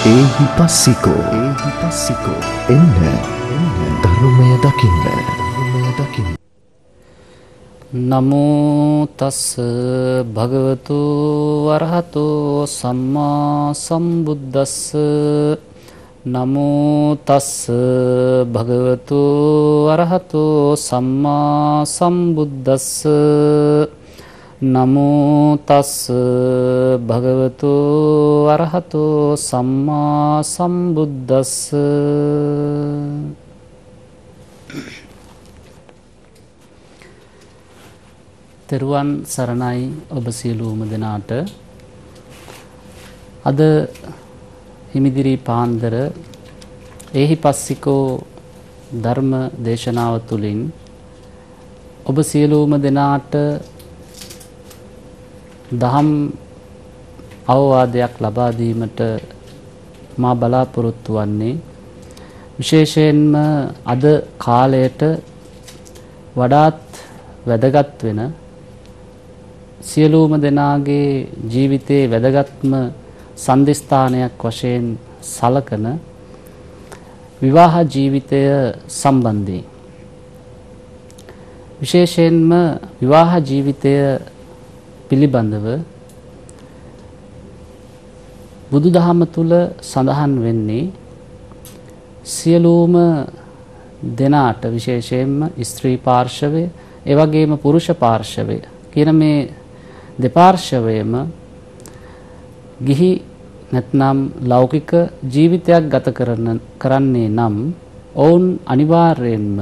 ඒහි පස්සිකෝ එන්න ධර්මය දකින්න. නමෝ තස් භගවතු වරහතෝ සම්මා සම්බුද්දස්ස. නමෝ තස් භගවතු වරහතෝ සම්මා සම්බුද්දස්ස. නමෝ තස් භගවතු වරහතෝ සම්මා සම්බුද්දස්ස. තෙරුවන් සරණයි ඔබ සියලුම දෙනාට. අද හිමිදිරි පාන්දර ඒහිපස්සිකෝ ධර්ම දේශනාව තුළින් ඔබ සියලුම දෙනාට දහම් අවවාදයක් ලබා දීමට මා බලාපොරොත්තු වන්නේ, විශේෂයෙන්ම අද කාලයට වඩාත් වැදගත් වෙන, සියලුම දෙනාගේ ජීවිතයේ වැදගත්ම සන්ධිස්ථානයක් වශයෙන් සලකන විවාහ ජීවිතය සම්බන්ධයෙන්, විශේෂයෙන්ම විවාහ ජීවිතය පිළිබඳව බුදුදහම තුල සඳහන් වෙන්නේ සියලුම දෙනාට, විශේෂයෙන්ම ස්ත්‍රී පාර්ශවය ඒ වගේම පුරුෂ පාර්ශවය කියන මේ දෙපාර්ශවයම ගිහි නැත්නම් ලෞකික ජීවිතයක් ගත කරන්නේ නම් ඔවුන් අනිවාර්යයෙන්ම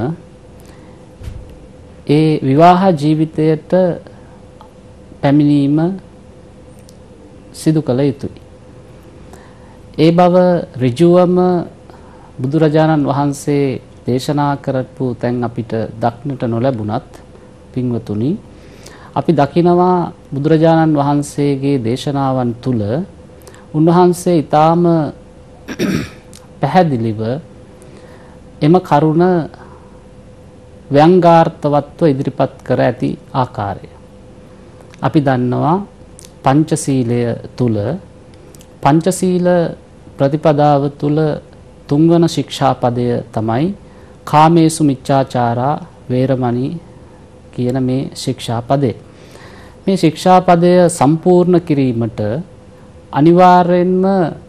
ඒ විවාහ ජීවිතයට පැමිණීම සිදු කළ යුතුයි. ඒ බව ඍජුවම බුදුරජාණන් වහන්සේ දේශනා කරපු තැන් අපිට දක්නට නොලැබුණත්, පින්වතුනි, අපි දකිනවා බුදුරජාණන් වහන්සේගේ දේශනාවන් තුල උන්වහන්සේ ඊටාම පැහැදිලිව එම කරුණ ව්‍යංගාර්ථවත්ව ඉදිරිපත් කර ඇති ආකාරය. අපි දන්නවා පංචශීලය තුල, පංචශීල ප්‍රතිපදාව තුල තුන්වන ශික්ෂාපදය තමයි කාමේසු මිච්ඡාචාරා වේරමණී කියන මේ ශික්ෂාපදය. මේ ශික්ෂාපදය සම්පූර්ණ කිරීමට අනිවාර්යෙන්ම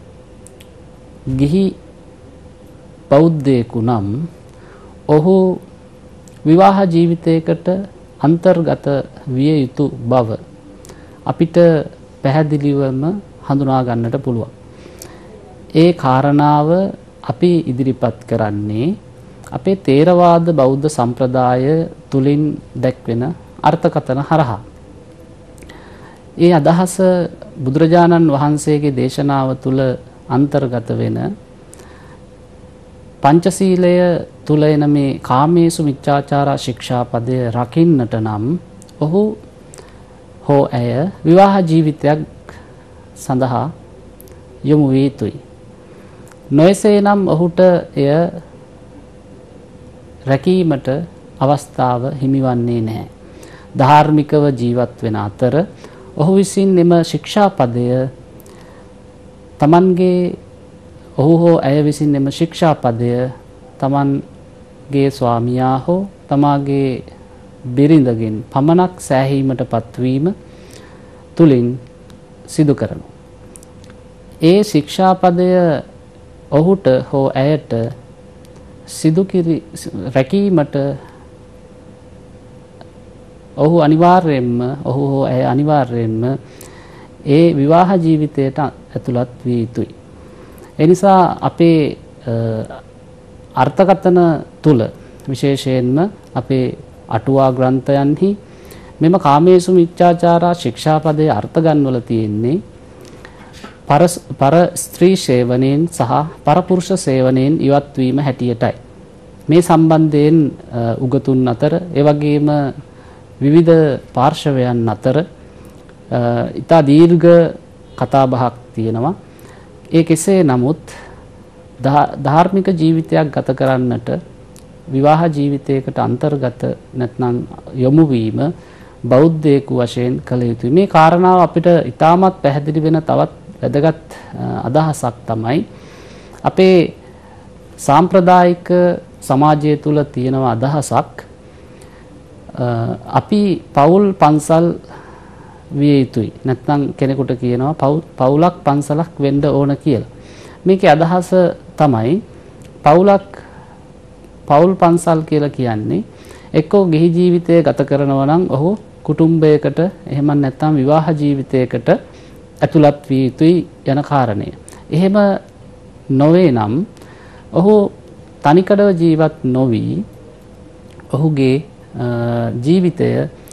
ගිහි බෞද්ධයෙකු නම් ඔහු විවාහ ජීවිතයකට අන්තර්ගත විය යුතු බව අපිට පැහැදිලිවම හඳුනා ගන්නට පුළුවන්. ඒ කාරණාව අපි ඉදිරිපත් කරන්නේ අපේ ථේරවාද බෞද්ධ සම්ප්‍රදාය තුලින් දැක්වෙන අර්ථකථන හරහා. ඒ අදහස බුදුරජාණන් වහන්සේගේ දේශනාව තුල අන්තර්ගත වෙන පංචශීලය තුල එන මේ කාමේසු මිච්ඡාචාරා ශික්ෂාපදය රකින්නට නම් ඔහු හෝ ඇය විවාහ ජීවිතයක් සඳහා යොමු විය යුතුයි. නොයසේ නම් ඔහුට එය රැකීමට අවස්ථාව හිමිවන්නේ නැහැ. ධාර්මිකව ජීවත් වෙන අතර ඔහු විසින් එම ශික්ෂාපදය තමන්ගේ ඔහු හෝ ඇය විසින් එම ශික්ෂාපදය තමන්ගේ ස්වාමියා හෝ තමාගේ බිරිඳගෙන් පමණක් සෑහීමට පත්වීම තුලින් සිදු කරනවා. ඒ ශික්ෂාපදය ඔහුට හෝ ඇයට රැකීමට ඔහු හෝ ඇය අනිවාර්යයෙන්ම ඒ විවාහ ජීවිතයට ඇතුළත් විය යුතුයි. එනිසා අපේ අර්ථකථන තුල, විශේෂයෙන්ම අපේ අටුවා ග්‍රන්ථයන්හි මෙම කාමේසු මිච්ඡාචාරා ශික්ෂාපදයේ අර්ථ ගන්වල තියෙන්නේ පර ස්ත්‍රී සේවනයෙන් සහ පරපුරුෂ සේවනයෙන් ඉවත් වීම හැටියටයි. මේ සම්බන්ධයෙන් උගතුන් අතර, ඒ වගේම විවිධ පාර්ශවයන් අතර ඉතා දීර්ඝ කතාබහක් තියෙනවා. ඒ කෙසේ නමුත් ධාර්මික ජීවිතයක් ගත කරන්නට විවාහ ජීවිතයකට අන්තර්ගත නැත්නම් යොමු වීම බෞද්ධයෙකු වශයෙන් කළ යුතුයි. මේ කාරණාව අපිට ඉතාමත් පැහැදිලි වෙන තවත් වැදගත් අදහසක් තමයි අපේ සාම්ප්‍රදායික සමාජය තුළ තියෙන අදහසක් අපි පවුල් පන්සල් විය යුතුයි. නැත්නම් කෙනෙකුට කියනවා පවුලක් පන්සලක් වෙන්න ඕන කියලා. මේකේ අදහස තමයි පවුල් පන්සල් කියලා කියන්නේ එක්කෝ ගිහි ජීවිතය ගත කරනවා නම් ඔහු කුටුම්බයකට එහෙම නැත්නම් විවාහ ජීවිතයකට ඇතුළත් විය යුතුයි යන කාරණය. එහෙම නොවේ නම් ඔහු තනිකඩව ජීවත් නොවි ඔහුගේ ජීවිතය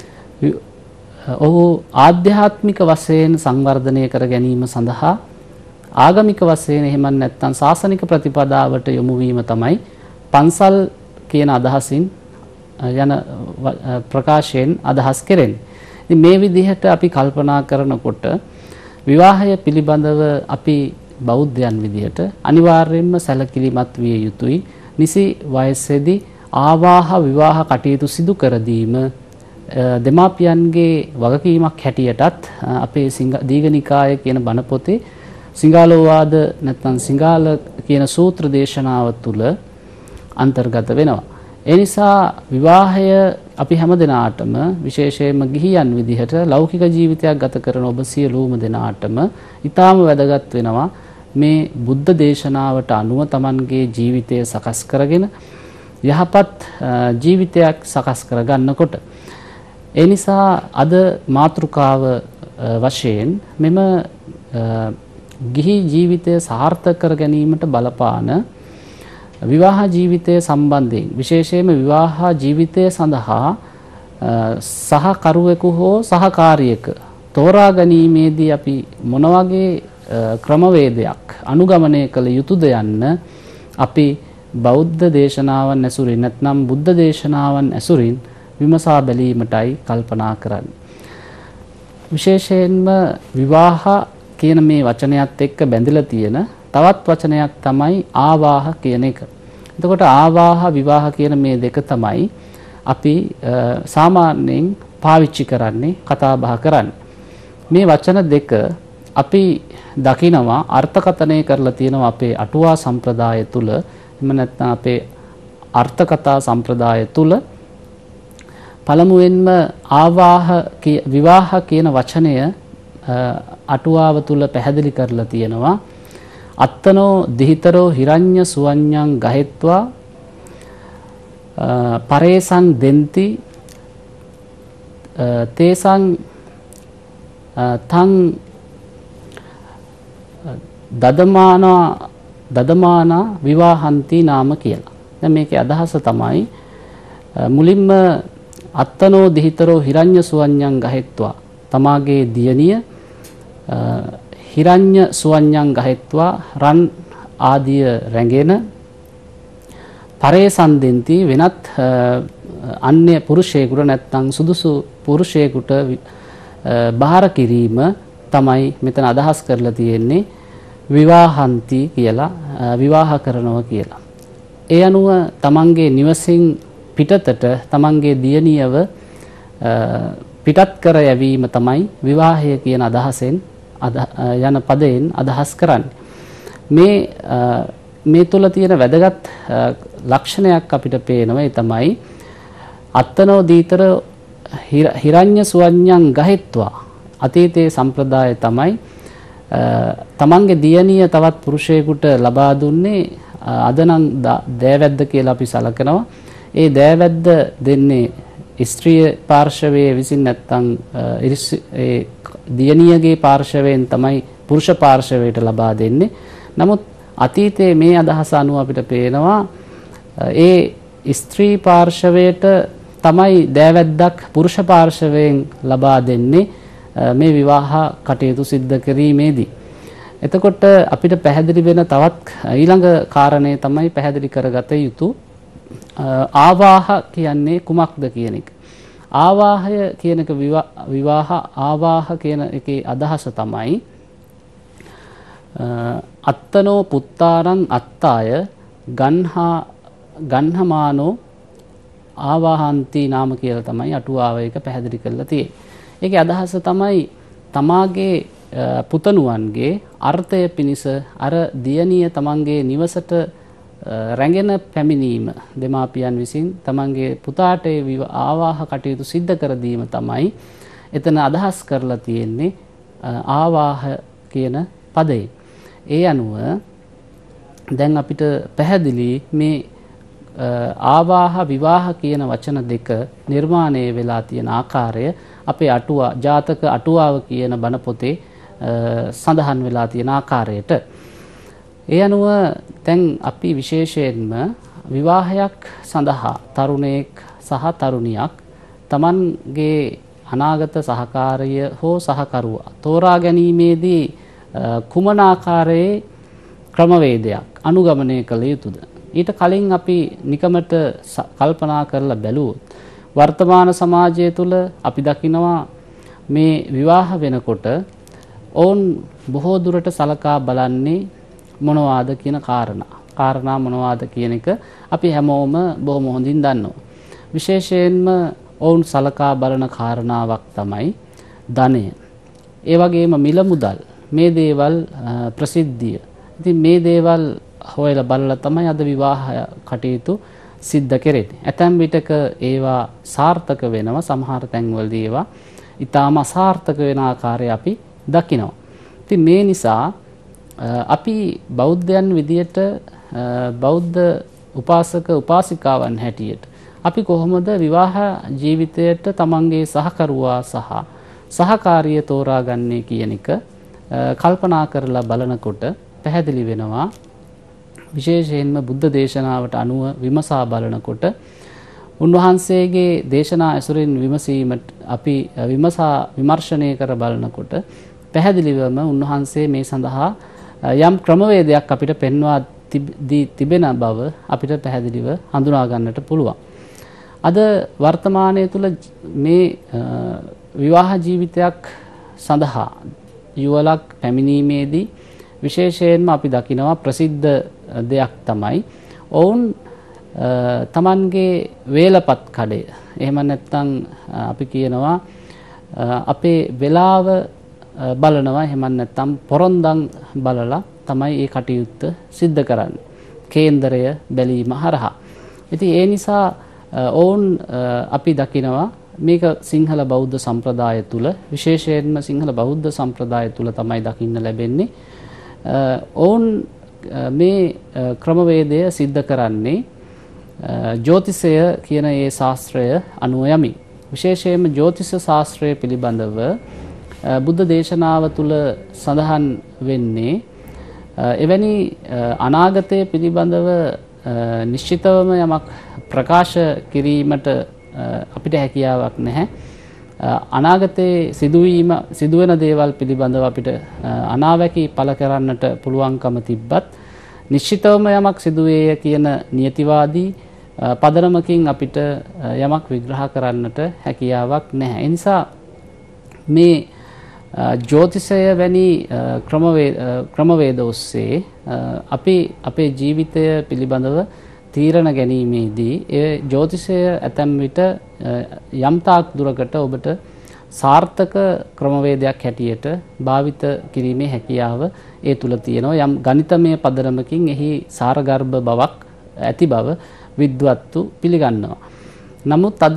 ඔහු ආධ්‍යාත්මික වශයෙන් සංවර්ධනය කර ගැනීම සඳහා ආගමික වශයෙන් එහෙම නැත්නම් සාසනික ප්‍රතිපදාවට යොමු වීම තමයි පන්සල් කියන අදහසින් යන ප්‍රකාශයෙන් අදහස් කෙරෙන්නේ. ඉතින් මේ විදිහට අපි කල්පනා කරනකොට විවාහය පිළිබඳව අපි බෞද්ධයන් විදිහට අනිවාර්යයෙන්ම සැලකිලිමත් විය යුතුයි. නිසි වයසේදී ආවාහ විවාහ කටයුතු සිදු කර දීම දෙමාපියන්ගේ වගකීමක් හැටියටත් අපේ දීඝනිකාය කියන බණ පොතේ සිංහාලෝවාද නැත්නම් සිංහාල කියන සූත්‍ර දේශනාව තුළ අන්තර්ගත වෙනවා. ඒ නිසා විවාහය අපි හැම දෙනාටම විශේෂයෙන්ම ගිහියන් විදිහට ලෞකික ජීවිතයක් ගත කරන ඔබ සියලුම දෙනාටම ඊටාම වැදගත් වෙනවා මේ බුද්ධ දේශනාවට අනුව Tamanගේ ජීවිතය සකස් කරගෙන යහපත් ජීවිතයක් සකස් කර ගන්නකොට. ඒ නිසා අද මාතෘකාව වශයෙන් මෙම ගිහි ජීවිතය සාර්ථක කර ගැනීමට බලපාන විවාහ ජීවිතය සම්බන්ධයෙන් විශේෂයෙන්ම විවාහ ජීවිතය සඳහා සහකරුවෙකු හෝ සහකාරියක තෝරා ගැනීමේදී අපි මොන වගේ ක්‍රමවේදයක් අනුගමනය කළ යුතුද යන්න අපි බෞද්ධ දේශනාවන් ඇසුරින් නැත්නම් බුද්ධ දේශනාවන් ඇසුරින් විමසා බැලීමටයි කල්පනා කරන්නේ. විශේෂයෙන්ම විවාහ කියන මේ වචනයත් එක්ක බැඳිලා තියෙන තවත් වචනයක් තමයි ආවාහ කියන එක. එතකොට ආවාහ විවාහ කියන මේ දෙක තමයි අපි සාමාන්‍යයෙන් පාවිච්චි කරන්නේ කතා බහ කරන්නේ. මේ වචන දෙක අපි දකිනවා අර්ථකථනය කරලා තියෙනවා අපේ අටුවා සම්ප්‍රදාය තුල එහෙම නැත්නම් අපේ අර්ථකථා සම්ප්‍රදාය තුල පළමුවෙන්ම ආවාහ විවාහ කියන වචනය අටුවාව තුල පැහැදිලි කරලා තියෙනවා අත්තනෝ දිහිතරෝ හිරඤ්ඤ සුවඤ්ඤං ගහෙත්වා පරේසං දෙන්ති තේසං තං දදමානා විවාහන්ති නාම කියලා. දැන් මේකේ අදහස තමයි මුලින්ම අත්තනෝ දිහිතරෝ හිරඤ්ඤ සුවඤ්ඤං ගහෙත්වා තමාගේ දියණිය හිරඤ්ඤ සුවඤ්ඤං ගහෙත්වා රන් ආදිය රැඟෙන පරේසං දෙන්ති වෙනත් අන්‍ය පුරුෂයෙකුට නැත්නම් සුදුසු පුරුෂයෙකුට බාර කිරීම තමයි මෙතන අදහස් කරලා තියෙන්නේ විවාහන්ති කියලා විවාහ කරනවා කියලා. ඒ අනුව තමන්ගේ නිවසින් පිටතට තමන්ගේ දියණියව පිටත් කර යැවීම තමයි විවාහය කියන අදහසෙන් යන පදයෙන් අදහස් කරන්නේ. මේ තුල තියෙන වැදගත් ලක්ෂණයක් අපිට පේනවා ඒ තමයි අත්තනෝ දීතර හිරඤ්ඤ සුවඤ්ඤං ගහෙත්වා අතීතයේ සම්ප්‍රදාය තමයි තමන්ගේ දියණිය තවත් පුරුෂයෙකුට ලබා දුන්නේ අද නම් දෑවැද්ද කියලා අපි සලකනවා. ඒ දෑවැද්ද දෙන්නේ ස්ත්‍රිය පාර්ශවයේ විසින් නැත්නම් ඒ දියණියගේ පාර්ශවයෙන් තමයි පුරුෂ පාර්ශවයට ලබා දෙන්නේ. නමුත් අතීතයේ මේ අදහස අනුව අපිට පේනවා ඒ ස්ත්‍රී පාර්ශවයට තමයි දෑවැද්දක් පුරුෂ පාර්ශවයෙන් ලබා දෙන්නේ මේ විවාහ කටයුතු සිද්ධ කිරීමේදී. එතකොට අපිට පැහැදිලි වෙන තවත් ඊළඟ කාරණේ තමයි පැහැදිලි කරගත යුතු ආවාහ කියන්නේ කුමක්ද කියන එක. ආවාහය කියන එක විවාහ ආවාහ කියන එකේ අදහස තමයි අත්තනෝ පුත්තාරං අත්තාය ගන්හමානෝ ආවාහන්ති නාම කියලා තමයි අටුවාව එක පැහැදිලි කරලා තියෙන්නේ. ඒකේ අදහස තමයි තමාගේ පුතණුවන්ගේ අර්ථය පිණිස අර දියණිය තමන්ගේ නිවසට රැගෙන පැමිණීම දෙමාපියන් විසින් තමන්ගේ පුතාට ආවාහ කටයුතු සිද්ධ කර දීම තමයි එතන අදහස් කරලා තියෙන්නේ ආවාහ කියන පදයෙන්. ඒ අනුව දැන් අපිට පැහැදිලි මේ ආවාහ විවාහ කියන වචන දෙක නිර්මාණය වෙලා තියෙන ආකාරය අපේ අටුවා ජාතක අටුවාව කියන බණ පොතේ සඳහන් වෙලා තියෙන ආකාරයට. ඒ අනුව දැන් අපි විශේෂයෙන්ම විවාහයක් සඳහා තරුණයෙක් සහ තරුණියක් තමන්ගේ අනාගත සහකාරිය හෝ සහකරුවා තෝරා ගැනීමේදී කුමන ආකාරයේ ක්‍රමවේදයක් අනුගමනය කළ යුතුද? ඊට කලින් අපි නිකමට කල්පනා කරලා බැලුවොත් වර්තමාන සමාජය තුළ අපි දකිනවා මේ විවාහ වෙනකොට ඔවුන් බොහෝ දුරට සලකා බලන්නේ මොනවාද කියන කාරණා මොනවාද කියන එක අපි හැමෝම බොහොම හොඳින් දන්නවා. විශේෂයෙන්ම ඔවුන් සලකා බලන කාරණාවක් තමයි ධනය. ඒ වගේම මිල මුදල්, මේ දේවල් ප්‍රසිද්ධිය. ඉතින් මේ දේවල් හොයලා බලලා තමයි අද විවාහ කටයුතු සිද්ධ කෙරෙන්නේ. ඇතැම් විටක ඒවා සාර්ථක වෙනවා, සමහර තැන්වලදී ඒවා ඊටාම අසාර්ථක වෙන ආකාරය අපි දකිනවා. ඉතින් මේ නිසා අපි බෞද්ධයන් විදියට බෞද්ධ උපාසක උපාසිකාවන් හැටියට අපි කොහොමද විවාහ ජීවිතයට තමන්ගේ සහකරුවා සහ සහකාරිය තෝරාගන්නේ කියන එක කල්පනා කරලා බලනකොට පැහැදිලි වෙනවා. විශේෂයෙන්ම බුද්ධ දේශනාවට අනුව විමසා බලනකොට උන්වහන්සේගේ දේශනා ඇසුරින් විමසීමට අපි විමර්ශනය කර බලනකොට පැහැදිලිවම උන්වහන්සේ මේ සඳහා යම් ක්‍රමවේදයක් අපිට පෙන්වා තිබෙන බව අපිට පැහැදිලිව හඳුනා ගන්නට පුළුවන්. අද වර්තමානයේ තුල මේ විවාහ ජීවිතයක් සඳහා යුවලක් පැමිණීමේදී විශේෂයෙන්ම අපි දකිනවා ප්‍රසිද්ධ දෙයක් තමයි ඔවුන් තමන්ගේ වේලපත් කඩය, එහෙම නැත්නම් අපි කියනවා අපේ වෙලාව බලනවා, එහෙම නැත්නම් පොරොන්දම් බලලා තමයි මේ කටයුත්ත සිද්ධ කරන්නේ, කේන්දරය බැලීම හරහා. ඉතින් ඒ නිසා ඔවුන් අපි දකිනවා මේක සිංහල බෞද්ධ සම්ප්‍රදාය තුල, විශේෂයෙන්ම සිංහල බෞද්ධ සම්ප්‍රදාය තුල තමයි දකින්න ලැබෙන්නේ. ඔවුන් මේ ක්‍රමවේදය සිද්ධ කරන්නේ ජ්‍යොතිෂය කියන ඒ ශාස්ත්‍රය අනුව යමින්. විශේෂයෙන්ම ජ්‍යොතිෂ ශාස්ත්‍රය පිළිබඳව බුද්ධ දේශනාව තුළ සඳහන් වෙන්නේ එවැනි අනාගතය පිළිබඳව නිශ්චිතවම යමක් ප්‍රකාශ කිරීමට අපිට හැකියාවක් නැහැ. අනාගතයේ සිදුවෙන දේවල් පිළිබඳව අපිට අනාවැකි පළ කරන්නට පුළුවන්කම තිබ්බත් නිශ්චිතවම යමක් සිදුවේය කියන නියතිවාදී පදනමකින් අපිට යමක් විග්‍රහ කරන්නට හැකියාවක් නැහැ. ඒ නිසා මේ ජ්‍යොතිෂය වැනි ක්‍රමවේද ඔස්සේ අපි අපේ ජීවිතය පිළිබඳව තීරණ ගැනීමේදී ඒ ජ්‍යොතිෂය ඇතැම් විට යම් තාක් දුරකට ඔබට සාර්ථක ක්‍රමවේදයක් හැටියට භාවිත කිරීමේ හැකියාව ඒ තුල තියෙනවා. යම් ගණිතමය පදනමකින් එහි සාරගර්භ බවක් ඇති බව විද්වත්තු පිළිගන්නවා. නමුත් අද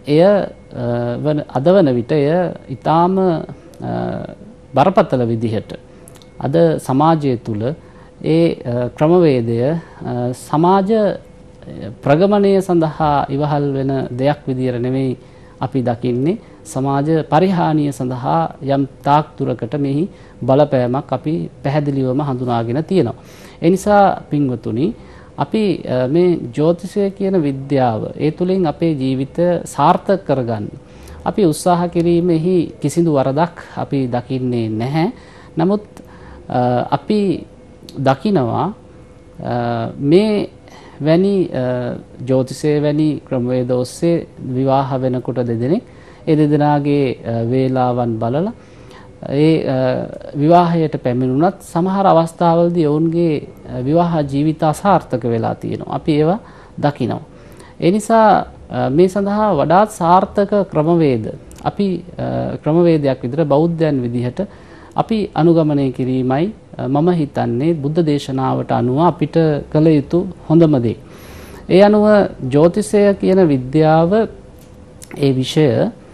වන විට එය ඊටාම බරපතල විදිහට අද සමාජය තුල ඒ ක්‍රමවේදය සමාජ ප්‍රගමණය සඳහා ඉවහල් වෙන දෙයක් විදියට නෙවෙයි අපි දකින්නේ, සමාජ පරිහානිය සඳහා යම් තාක් දුරකට මෙහි බලපෑමක් අපි පැහැදිලිවම හඳුනාගෙන තියෙනවා. ඒ නිසා පින්වතුනි, අපි මේ ජ්‍යොතිෂය කියන විද්‍යාව ඒ තුලින් අපේ ජීවිතය සාර්ථක කරගන්න අපි උත්සාහ කිරීමෙහි කිසිදු වරදක් අපි දකින්නේ නැහැ. නමුත් අපි දකිනවා මේ වැනි ජ්‍යොතිෂය වැනි ක්‍රමවේද ඔස්සේ විවාහ වෙනකොට දෙදෙනෙක් ඒ දෙදෙනාගේ වේලාවන් බලලා ඒ විවාහයට පැමිණුණත් සමහර අවස්ථාවලදී ඔවුන්ගේ විවාහ ජීවිත අසාර්ථක වෙලා තියෙනවා. අපි ඒවා දකිනවා. ඒ නිසා මේ සඳහා වඩාත් සාර්ථක ක්‍රමවේද අපි ක්‍රමවේදයක් විදිහට බෞද්ධයන් විදිහට අපි අනුගමනය කිරීමයි මම හිතන්නේ බුද්ධ දේශනාවට අනුව අපිට කළ යුතු හොඳම දේ. ඒ අනුව ජ්‍යොතිෂය කියන විද්‍යාව ඒ විෂය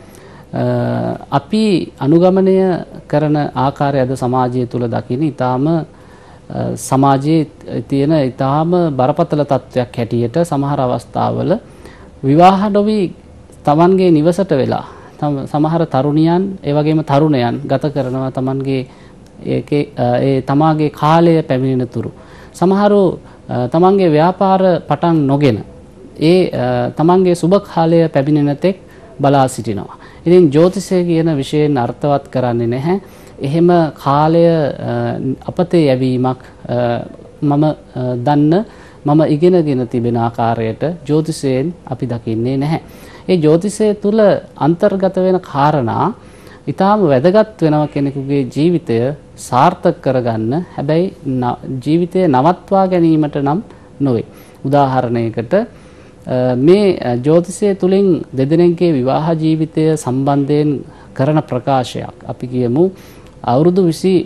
අපි අනුගමනය කරන ආකාරය අද සමාජය තුළ දකින ඊටාම සමාජයේ තියෙන ඊටාම බරපතල තත්වයක් හැටියට සමහර අවස්ථාවල විවාහ නොවි තමන්ගේ නිවසට වෙලා සමහර තරුණියන් ඒ වගේම තරුණයන් ගත කරනවා තමන්ගේ ඒ තමාගේ කාලය පැමිණෙන තුරු. සමහරු තමන්ගේ ව්‍යාපාර පටන් නොගෙන ඒ තමන්ගේ සුබ කාලය පැමිණෙන තෙක් බලා සිටිනවා. ඉතින් ජ්‍යොතිෂය කියන විෂයෙන් අර්ථවත් කරන්නේ නැහැ. එහෙම කාලය අපතේ යැවීමක් මම දන්න මම ඉගෙනගෙන තිබෙන ආකාරයට ජ්‍යොතිෂයෙන් අපි දකින්නේ නැහැ. ඒ ජ්‍යොතිෂය තුල අන්තර්ගත වෙන කාරණා ඊටාම වැදගත් වෙනවා කෙනෙකුගේ ජීවිතය සාර්ථක කරගන්න. හැබැයි ජීවිතය නවත්වා ගැනීමට නම් නොවේ. උදාහරණයකට මේ ජ්‍යොතිෂය තුලින් දෙදෙනෙක්ගේ විවාහ ජීවිතය සම්බන්ධයෙන් කරන ප්‍රකාශයක් අපි කියමු අවුරුදු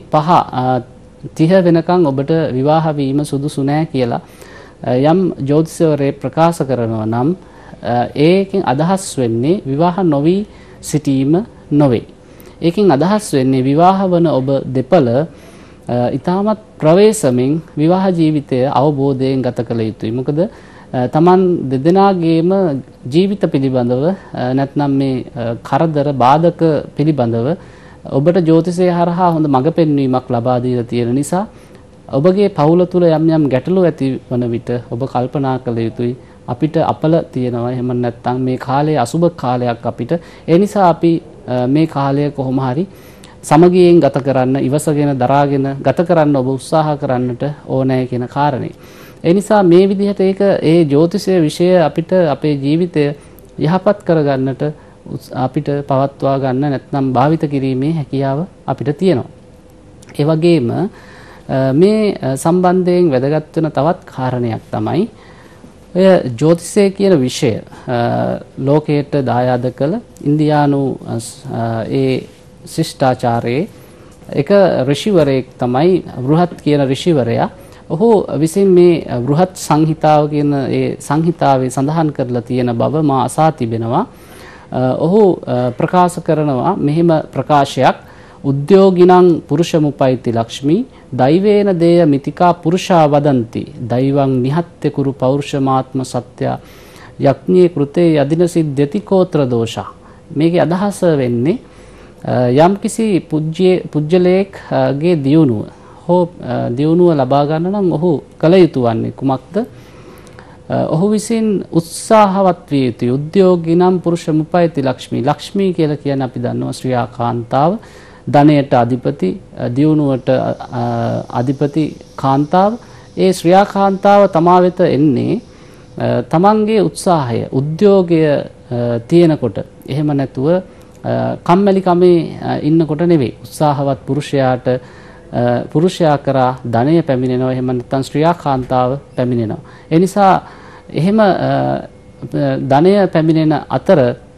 25 30 වෙනකන් ඔබට විවාහ වීම සුදුසු නෑ කියලා යම් ජ්‍යොතිෂවරේ ප්‍රකාශ කරනවා නම් ඒකෙන් අදහස් වෙන්නේ විවාහ නොවි සිටීම නොවේ. ඒකෙන් අදහස් වෙන්නේ විවාහ වන ඔබ දෙපළ ඊටමත් ප්‍රවේශමෙන් විවාහ ජීවිතය අවබෝධයෙන් ගත කළ යුතුයි. මොකද තමන් දෙදෙනාගේම ජීවිත පිළිබඳව නැත්නම් මේ කරදර බාධක පිළිබඳව ඔබට ජ්‍යොතිෂය හරහා හොඳ මඟ පෙන්වීමක් ලබා දීලා තියෙන නිසා ඔබගේ පවුල තුල යම් යම් ගැටලු ඇති වන විට ඔබ කල්පනා කළ යුතුයි අපිට අපල තියෙනවා. එහෙම නැත්නම් මේ කාලය අසුබ කාලයක් අපිට. ඒ නිසා අපි මේ කාලය කොහොම හරි සමගියෙන් ගත කරන්න, ඉවසගෙන දරාගෙන ගත කරන්න ඔබ උත්සාහ කරන්නට ඕනෑ කියන කාරණේ. ඒ නිසා මේ විදිහට ඒ ජ්‍යොතිෂය විෂය අපිට අපේ ජීවිතය යහපත් කරගන්නට අපිට පවත්වා ගන්න නැත්නම් භාවිත කිරීමේ හැකියාව අපිට තියෙනවා. ඒ වගේම මේ සම්බන්ධයෙන් වැදගත් වෙන තවත් කාරණයක් තමයි ඔය ජ්‍යොතිෂය කියන විෂය ලෝකයට දායාද කළ ඉන්දියානු ඒ ශිෂ්ටාචාරයේ එක ඍෂිවරයෙක් තමයි බෘහත් කියන ඍෂිවරයා. ඔහු විසින් මේ බෘහත් සංහිතාව කියන ඒ සංහිතාවේ සඳහන් කරලා තියෙන බව මා අසා තිබෙනවා. ඔහු ප්‍රකාශ කරනවා මෙහෙම ප්‍රකාශයක් උද්‍යෝගිනං පුරුෂමුපයිති ලක්ෂ්මී දෛවේන දේය මිතිකා පුරුෂා වදන්ති දෛවං නිහත්‍ය කුරු පෞරුෂමාත්ම සත්‍ය යක්ඤේ කෘතේ යදින සිද්ධති කෝත්‍ර දෝෂා. මේකේ අදහස වෙන්නේ යම්කිසි පුජ්‍යලයකගේ දියුණුව ලබා ගන්න නම් ඔහු කල යුතු වන්නේ කුමක්ද? ඔහු විසින් උත්සාහවත් විය යුතුයි. උද්‍යෝගිනම් පුරුෂමුපයිති ලක්ෂ්මී. ලක්ෂ්මී කියලා කියන්නේ අපි දන්නවා ශ්‍රියා කාන්තාව, ධනයට අධිපති, දියුණුවට අධිපති කාන්තාව. ඒ ශ්‍රියා කාන්තාව තමා වෙත එන්නේ තමන්ගේ උත්සාහය, උද්‍යෝගය තියෙනකොට. එහෙම නැතුව කම්මැලි කමේ ඉන්නකොට නෙවෙයි. උත්සාහවත් පුරුෂයා කරා ධනය පැමිණෙනවා. එහෙම නැත්නම් ශ්‍රියා කාන්තාව පැමිණෙනවා. ඒ නිසා එහෙම ධනය පැමිණෙන අතර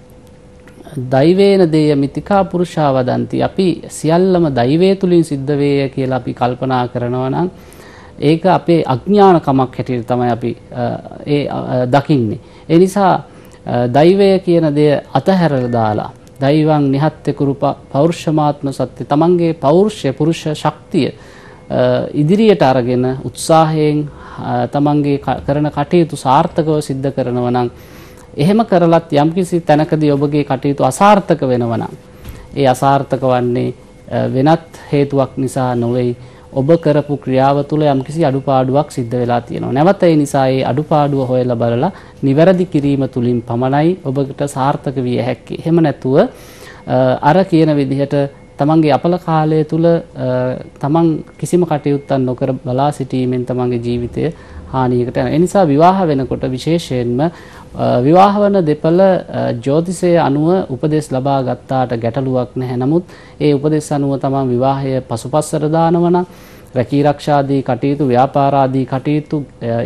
දෛවේන දේය මිතිකා පුරුෂා වදන්ති. අපි සියල්ලම දෛවය තුලින් සිද්ධ වේය කියලා අපි කල්පනා කරනවා නම් ඒක අපේ අඥානකමක් හැටියට තමයි අපි දකින්නේ. ඒ නිසා දෛවය කියන දේ අතහැරලා දාලා දෛවං නිහත්‍ය කුරු පෞරුෂමාත්ම සත්‍ය තමන්ගේ පෞරුෂය පුරුෂ ශක්තිය ඉදිරියට අරගෙන උත්සාහයෙන් තමන්ගේ කරන කටයුතු සාර්ථකව සිද්ධ කරනවා නම් එහෙම කරලත් යම්කිසි තැනකදී ඔබගේ කටයුතු අසාර්ථක වෙනවා නම් ඒ අසාර්ථක වන්නේ වෙනත් හේතුවක් නිසා නොවේ. ඔබ කරපු ක්‍රියාව තුළ යම්කිසි අඩුපාඩුවක් සිද්ධ වෙලා තියෙනවා. නැවත ඒ නිසා ඒ අඩුපාඩුව හොයලා බලලා නිවැරදි කිරීම තුලින් පමණයි ඔබට සාර්ථක විය හැක්කේ. එහෙම නැතුව අර කියන විදිහට තමන්ගේ අපල කාලය තුල තමන් කිසිම කටයුත්තක් නොකර බලා සිටීමෙන් තමන්ගේ ජීවිතය හානියකට යනවා. ඒ නිසා විවාහ වෙනකොට විශේෂයෙන්ම විවාහ වන දෙපළ ජ්‍යොතිෂය අනුව උපදෙස් ලබා ගත්තාට ගැටලුවක් නැහැ. නමුත් ඒ උපදෙස් අනුව තමන් විවාහය පසුපස්සට දානවා නම් රැකී ආරක්ෂාදී කටයුතු, ව්‍යාපාරාදී කටයුතු,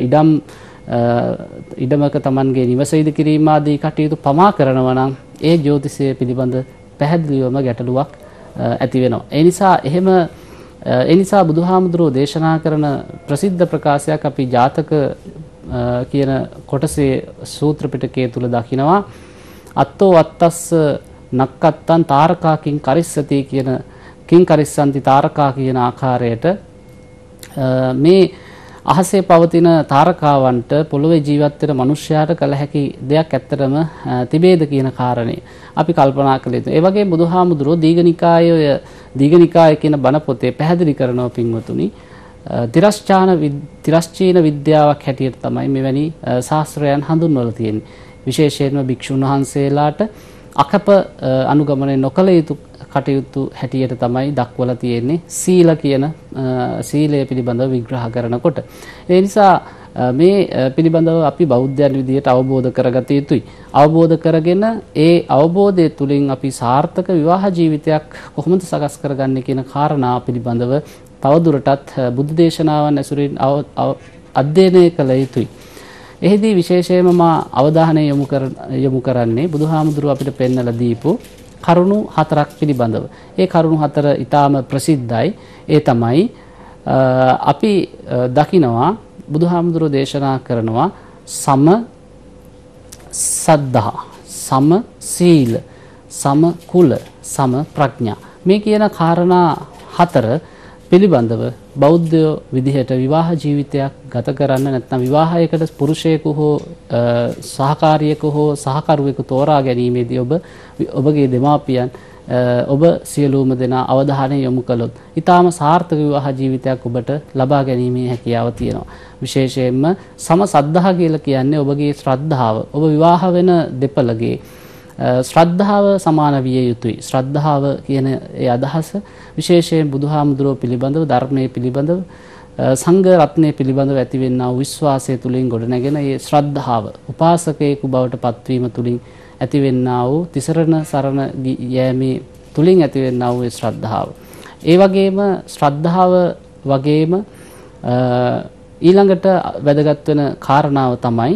ඉඩමක තමන්ගේ නිවස ඉදි කිරීම ආදී කටයුතු පමා කරනවා නම් ඒ ජ්‍යොතිෂය පිළිබඳ පැහැදිලිවම ගැටලුවක් ඇති වෙනවා. ඒ නිසා බුදුහාමුදුරුවෝ දේශනා කරන ප්‍රසිද්ධ ප්‍රකාශයක් අපි ජාතක කියන කොටසේ සූත්‍ර පිටකයේ තුල දකිනවා. අත්තෝ අත්තස්ස නක්කත්තන් තාරකාකින් කරිස්සති කියන කින් කරිස්සන්ති තාරකා කියන ආකාරයට මේ අහසේ පවතින තාරකාවන්ට පොළොවේ ජීවත් වෙන මිනිස්යාට කළ හැකි දෙයක් ඇත්තටම තිබේද කියන කාරණේ අපි කල්පනා කළ යුතුයි. ඒ වගේ බුදුහාමුදුරුවෝ දීඝනිකාය කියන බණ පොතේ පැහැදිලි කරනවා පින්වතුනි. තිරස්චීන විද්‍යාවක් හැටියට තමයි මෙවැනි ශාස්ත්‍රයන් හඳුන්වලා තියෙන්නේ. විශේෂයෙන්ම භික්ෂුන් වහන්සේලාට අකප අනුගමනය නොකළ යුතු කටයුතු හැටියට තමයි දක්වලා තියෙන්නේ සීල කියන සීලය පිළිබඳව විග්‍රහ කරනකොට. ඒ නිසා මේ පිළිබඳව අපි බෞද්ධයන් විදියට අවබෝධ කරගත යුතුයි. අවබෝධ කරගෙන ඒ අවබෝධය තුළින් අපි සාර්ථක විවාහ ජීවිතයක් කොහොමද සකස් කරගන්නේ කියන කාරණා පිළිබඳව තවදුරටත් බුද්ධ දේශනාවන් ඇසුරින් අධ්‍යයනය කළ යුතුයි. එහිදී විශේෂයෙන්ම මා අවධානය යොමු කරන්නේ බුදුහාමුදුරුව අපිට පෙන්වලා දීපු කරුණු 4ක් පිළිබඳව. ඒ කරුණු 4 ඊටාම ප්‍රසිද්ධයි. ඒ තමයි අපි දකිනවා බුදුහාමුදුරුව දේශනා කරනවා සම සද්ධා, සම සීල, සම කුල, සම ප්‍රඥා. මේ කියන කාරණා 4 පිළිබඳව බෞද්ධ විදිහට විවාහ ජීවිතයක් ගත කරන්න නැත්නම් විවාහයකට පුරුෂයෙකු හෝ සහකාරියෙකු හෝ සහකරුවෙකු තෝරා ගැනීමේදී ඔබගේ දෙමාපියන් ඔබ සියලුම දෙනා අවධානය යොමු කළොත් ඊටාම සාර්ථක විවාහ ජීවිතයක් ඔබට ලබා ගැනීමේ හැකියාව තියෙනවා. විශේෂයෙන්ම සම සද්ධා කියලා කියන්නේ ඔබගේ ශ්‍රද්ධාව. ඔබ විවාහ වෙන දෙපළගේ ශ්‍රද්ධාව සමාන විය යුතුයි. ශ්‍රද්ධාව කියන ඒ අදහස විශේෂයෙන් බුදුහාමුදුරුවෝ පිළිබඳව, ධර්මයේ පිළිබඳව, සංඝ රත්නයේ පිළිබඳව ඇතිවෙනා වූ විශ්වාසය තුලින් ගොඩනැගෙන ඒ ශ්‍රද්ධාව උපාසකයෙකු බවට පත්වීම තුලින් ඇතිවෙනා වූ තිසරණ සරණ යෑමේ තුලින් ඇතිවෙනා වූ ශ්‍රද්ධාව. ඒ වගේම ශ්‍රද්ධාව වගේම ඊළඟට වැදගත් වෙන කාරණාව තමයි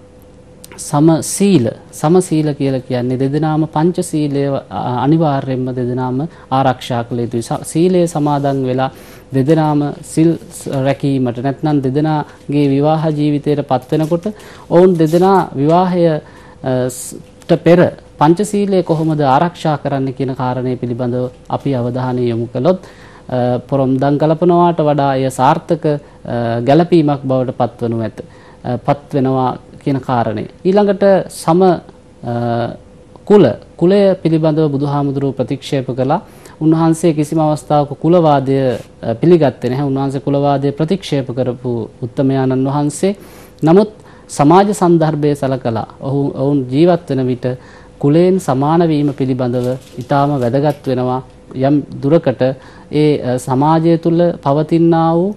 සමසීල කියලා කියන්නේ දෙදෙනාම පංචශීලය අනිවාර්යයෙන්ම දෙදෙනාම ආරක්ෂා කළ යුතුයි. සීලය සමාදන් වෙලා දෙදෙනාම සිල් රැකීමට නැත්නම් දෙදෙනාගේ විවාහ ජීවිතයට පත් වෙනකොට ඔවුන් දෙදෙනා විවාහයට පෙර පංචශීලය කොහොමද ආරක්ෂා කරන්න කියන කාරණේ පිළිබඳව අපි අවධානය යොමු කළොත් පොරොන්දම් කලපනවාට වඩා එය සාර්ථක ගැළපීමක් බවට පත් වෙනවා කියන කාරණේ. ඊළඟට සම කුලය පිළිබඳව බුදුහාමුදුරුව ප්‍රතික්ෂේප කළා. උන්වහන්සේ කිසිම අවස්ථාවක කුලවාදය පිළිගත්තේ නැහැ. උන්වහන්සේ කුලවාදය ප්‍රතික්ෂේප කරපු උත්තමයාණන් වහන්සේ. නමුත් සමාජ සන්දර්භය සලකලා ඔවුන් ජීවත් වෙන විට කුලයෙන් සමාන වීම පිළිබඳව ඊටාම වැදගත් වෙනවා. යම් දුරකට ඒ සමාජය තුළ පවතිනා වූ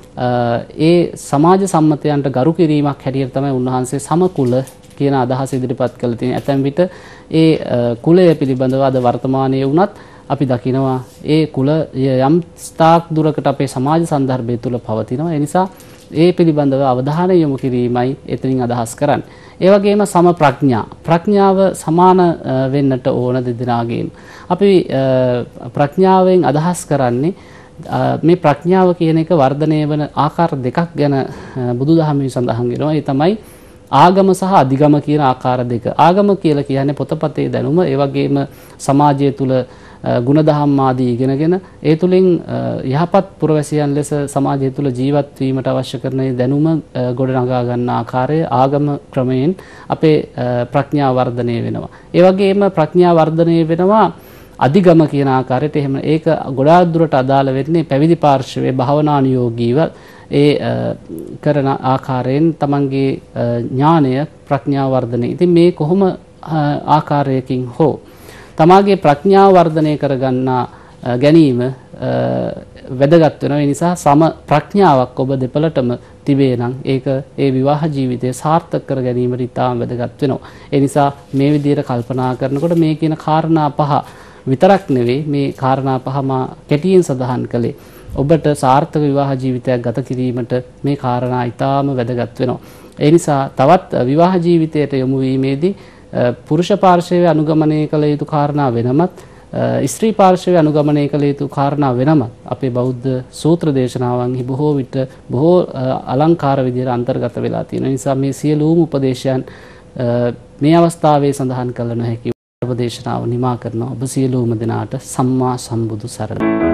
ඒ සමාජ සම්මතයන්ට ගරු කිරීමක් හැටියට තමයි උන්වහන්සේ සමකුල කියන අදහස ඉදිරිපත් කළ තියෙන්නේ. ඇතැම් විට ඒ කුලය පිළිබඳව අද වර්තමානයේ වුණත් අපි දකිනවා ඒ කුලය යම් ස්ථාක් දුරකට අපේ සමාජ සන්දර්භය තුළ පවතිනවා. ඒ නිසා ඒ පිළිබඳව අවධානය යොමු කිරීමයි එතනින් අදහස් කරන්නේ. ඒ වගේම සම ප්‍රඥාව සමාන වෙන්නට ඕන දෙදෙනාගේම. අපි ප්‍රඥාවෙන් අදහස් කරන්නේ මේ ප්‍රඥාව කියන එක වර්ධනය වන ආකාර දෙකක් ගැන බුදුදහමේ සඳහන් වෙනවා. ඒ තමයි ආගම සහ අධිගම කියන ආකාර දෙක. ආගම කියලා කියන්නේ පොතපතේ දැනුම, ඒ වගේම සමාජය තුළ ගුණධම් ආදී ඉගෙනගෙන ඒ තුලින් යහපත් පුරවැසියන් ලෙස සමාජය තුළ ජීවත් වීමට අවශ්‍ය කරන දැනුම ගොඩනගා ගන්න ආකාරය ආගම ක්‍රමයෙන් අපේ ප්‍රඥාව වර්ධනය වෙනවා. ඒ වගේම ප්‍රඥාව වර්ධනය වෙනවා අධිගම කියන ආකාරයට. එහෙම ඒක ගොඩාක් දුරට අදාළ වෙන්නේ පැවිදි පාර්ශවයේ භාවනානුයෝගීව ඒ කරන ආකාරයෙන් තමන්ගේ ඥානය ප්‍රඥාව වර්ධනය. ඉතින් මේ කොහොම ආකාරයකින් හෝ තමාගේ ප්‍රඥාව වර්ධනය කරගන්න ගැනීම වැදගත් වෙනවා. ඒ නිසා සම ප්‍රඥාවක් ඔබ දෙපළටම තිබේ නම් ඒක ඒ විවාහ ජීවිතය සාර්ථක කර ගැනීමට ඉතාම වැදගත් වෙනවා. ඒ නිසා මේ විදිහට කල්පනා කරනකොට මේ කියන කාරණා පහ විතරක් නෙවෙයි, මේ කාරණා පහ මා කෙටියෙන් සඳහන් කළේ ඔබට සාර්ථක විවාහ ජීවිතයක් ගත කිරීමට මේ කාරණා ඉතාම වැදගත් වෙනවා. ඒ නිසා තවත් විවාහ ජීවිතයට යොමු වීමේදී පුරුෂ පාර්ශවයේ අනුගමනය කළ යුතු කාරණා වෙනමත් ස්ත්‍රී පාර්ශවය අනුගමනය කළ යුතු කාරණා වෙනම අපේ බෞද්ධ සූත්‍ර දේශනාවන්හි බොහෝ විට බොහෝ අලංකාර විදිහට අන්තර්ගත වෙලා තියෙන නිසා මේ සියලුම උපදේශයන් මේ අවස්ථාවේ සඳහන් කළ නොහැකි. උපදේශනාව නිමා කරන ඔබ සියලුම දෙනාට සම්මා සම්බුදු සරණයි.